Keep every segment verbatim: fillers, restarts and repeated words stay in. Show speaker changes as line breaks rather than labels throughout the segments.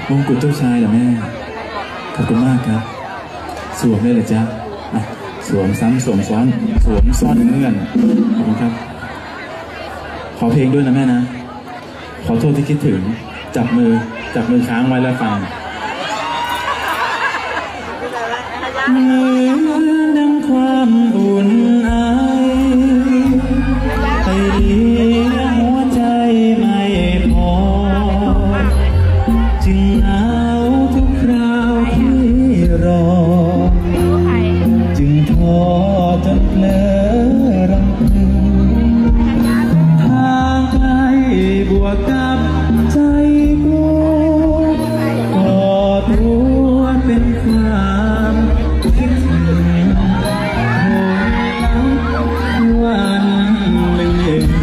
มงกุฎเจ้าชายเหรอแม่ขอบคุณมากครับสวมได้เลยจ้ะสวมซ้ำสวมซ้อนสวมซ่อนเงื่อนขอบคุณครับขอเพลงด้วยนะแม่นะขอโทษที่คิดถึงจับมือจับมือค้างไว้แล้วฟังเหมือนดังความอุ่นไอไปเลี้ยงหัวใจไม่พอจึงหนาวทุกคราวที่รอจึงท้อจนเพลอรำพึงทางไกลบวกกับใจกูก่อตัวเป็นความคิดถึงวันหนึ่ง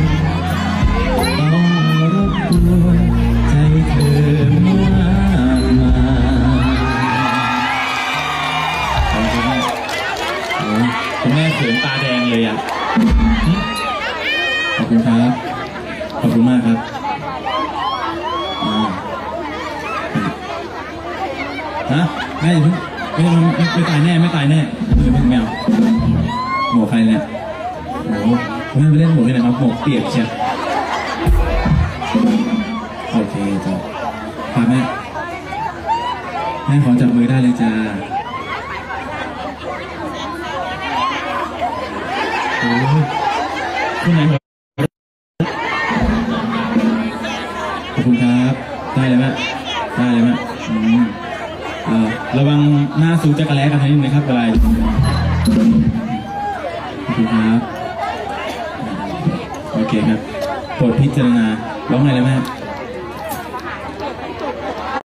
ต้องรบกวนใจเธอมากมายคุณแม่เขินตาแดงเลยอ่ะขอบคุณครับขอบคุณมากครับฮะแม่ไม่ไม่ไม่ตายแน่ไม่ตายแน่ไม่เป็นแมวหมวกใครเนี่ยโอ้คุณแม่ไปเล่นหมวกที่ไหนครับหมวกเปียกใช่โอเคจ้ะพาแม่แม่ขอจับมือได้เลยจ้าโอ้คุณไหนขอบคุณครับได้เลยแม่ได้เลยแม่ระวังหน้าซูจักรแล้กันนิดนึงนะครับอะไรขอบคุณครับโอเคครับโปรดพิจารณาร้องไงเลยแม่